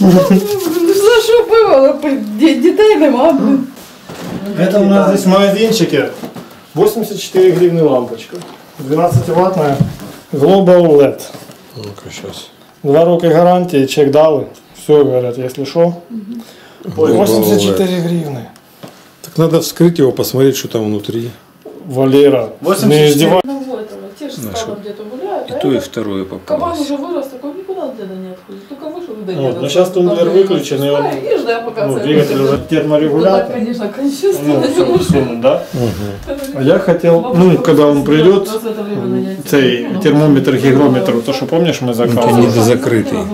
За що було? Дітей нема. Это у нас здесь в магазинчике 84 гривны лампочка. 12-ваттная Global LED. Ну-ка, сейчас. 2 роки гарантии, чек дали. Все, говорят, если что. Ой, 84 гривны. Так надо вскрыть его, посмотреть, что там внутри. Валера, не издевайся. Те же стало где-то гуляют. И то, и второе Кабан попалось. уже вырос, такой никуда от деда не отходит. Только вышел до Вот, деда. но сейчас тумблер выключен, и он, И ждай, пока ну, двигатель уже терморегулятор. конечно, Ну, кощунственно. сунут, да? А я хотел, ну, когда он придет, цей термометр, гигрометр, то, что помнишь, мы заказывали. Они закрытые.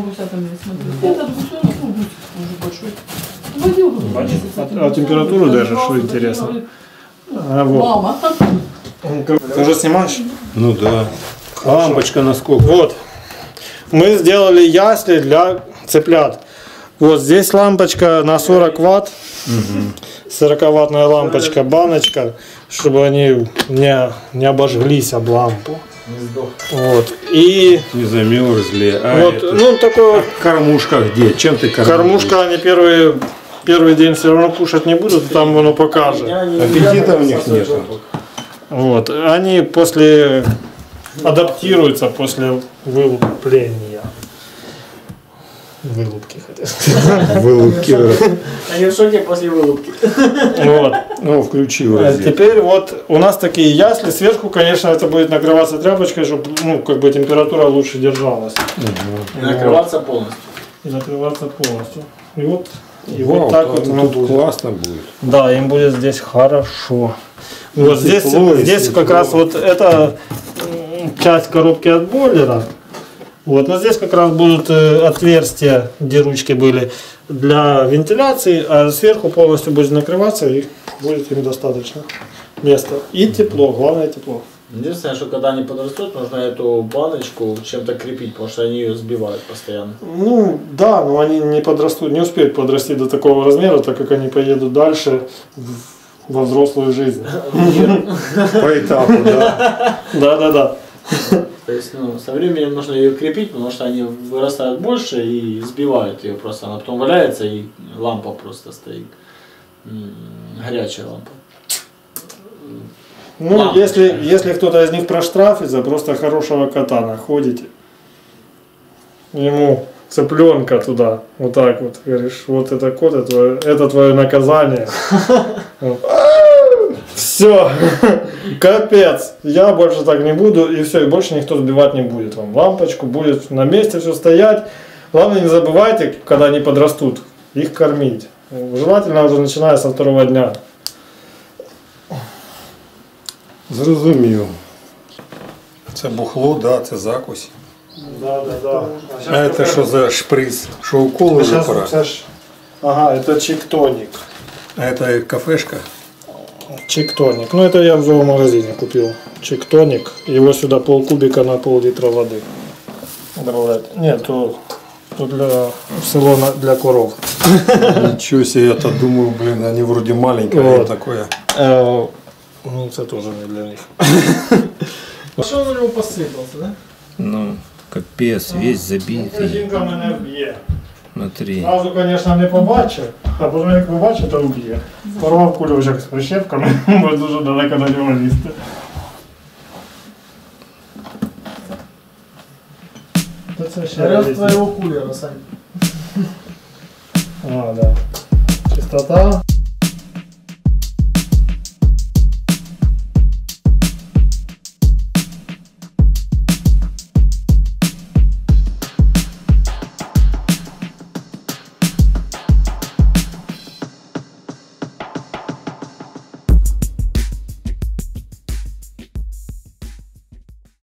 А температуру даже, что интересно. А, вот. Мама. Ты уже снимаешь? Ну да. Лампочка на сколько? Вот. Мы сделали ясли для цыплят. Вот здесь лампочка на 40 ватт. 40-ваттная лампочка, баночка, чтобы они не обожглись об лампу. Вот. И Не замерзли. А вот, это... ну такой вот Кормушка где? Чем ты кормишь? кормушка, они первый день все равно кушать не будут, там оно покажет. Аппетита у них нет. Вот. Они адаптируются после вылупления. Вылупки, хотел сказать. Вылупки. Они в шоке после вылупки. Вот. Ну, включи А вот здесь. теперь вот у нас такие ясли. Сверху, конечно, это будет накрываться тряпочкой, чтобы, ну, как бы температура лучше держалась. И накрываться полностью. И накрываться полностью. И вот, Вау, так вот тут оно будет. классно будет. Да, им будет здесь хорошо. Вот здесь, Тепло, здесь тепло. как раз вот эта часть коробки от бойлера. Вот, но здесь как раз будут отверстия, где ручки были, для вентиляции, а сверху полностью будет накрываться и будет им достаточно места. И тепло, главное тепло. Единственное, что когда они подрастут, нужно эту баночку чем-то крепить, потому что они ее сбивают постоянно. Ну да, но они не подрастут, не успеют подрасти до такого размера, так как они поедут дальше во взрослую жизнь. По этапу, да. Да. То есть, ну, со временем нужно ее крепить, потому что они вырастают больше и сбивают ее просто. Она потом валяется и лампа просто стоит. Горячая лампа. Ну, Ладно. если кто-то из них проштрафится, просто хорошего кота находите. Ему цыпленка туда, вот так вот, говоришь, вот это кот, это твое наказание. Все, капец, я больше так не буду, и все, и больше никто сбивать не будет вам лампочку, будет на месте все стоять. Главное, не забывайте, когда они подрастут, их кормить. Желательно уже начиная со 2-го дня. Зрозумів. Це бухло, да, це закусь. Да. А це що за шприц? Що уколи вже пора? Ага, это чиктоник. А це кафешка? Чиктоник. Ну это я в зоомагазине купил. Чиктоник. Его сюда полкубика на пол-литра воды. Добавлять. Нет, то для в село для коров. Ничего себе, я-то думаю, блин, они вроде маленькие, Вот. вот такое. Ну это тоже не для них. А что он у него посыпался, да? Ну, капец, весь забитый. Жінка мене вб'є. Смотри. Зразу, конечно, не побачив, а потім як побачив, то вб'є. Порвав кульочок з прищепками, бо дуже далеко до нього лізти. Та це ще Раз різні. твоего кулера, Сань. А, да. Чистота.